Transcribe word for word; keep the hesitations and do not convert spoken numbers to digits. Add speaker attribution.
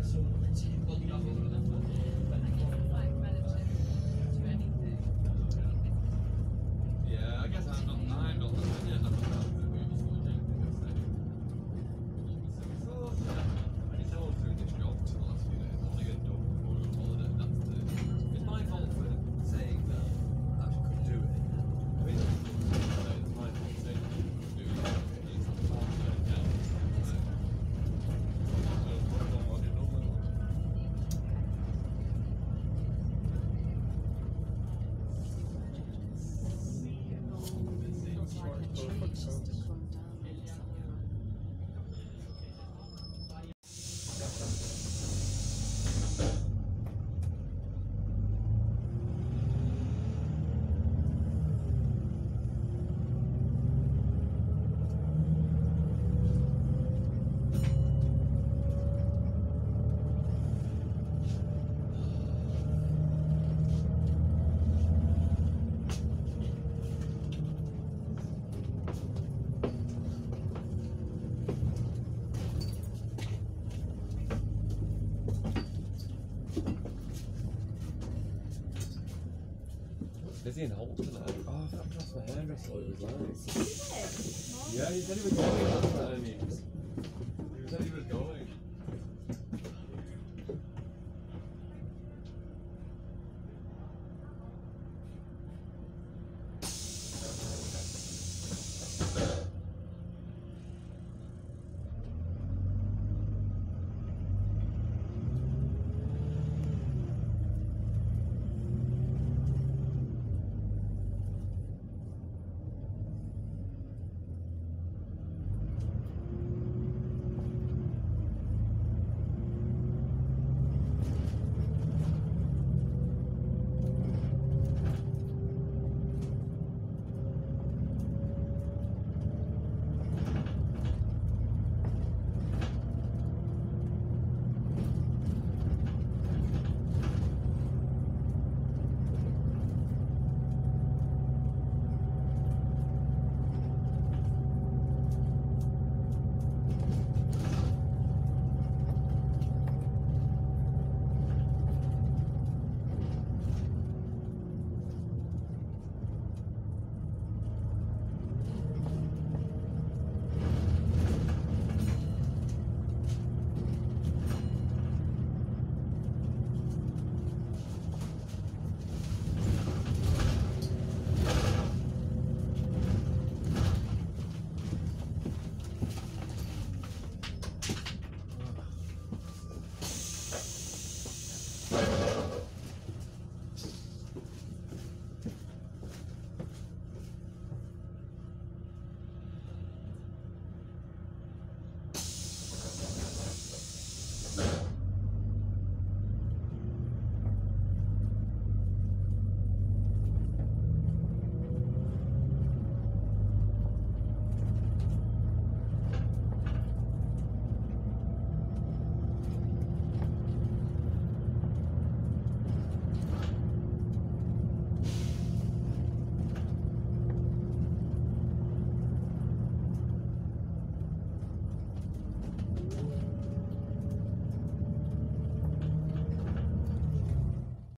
Speaker 1: Yeah, I guess I'm not. I'm not. Yeah, I'm not. I need to go through this job for the last few days. I want to get it done before we go on holiday. That's the. It's my fault for saying that I couldn't do it. I mean, it's my fault for saying that I couldn't do it. It's not fault for it now. So, I don't know what I did normally. Busy in Holt tonight. Oh, I forgot to ask my hairdresser what it was like. Yeah, he said he was going last time.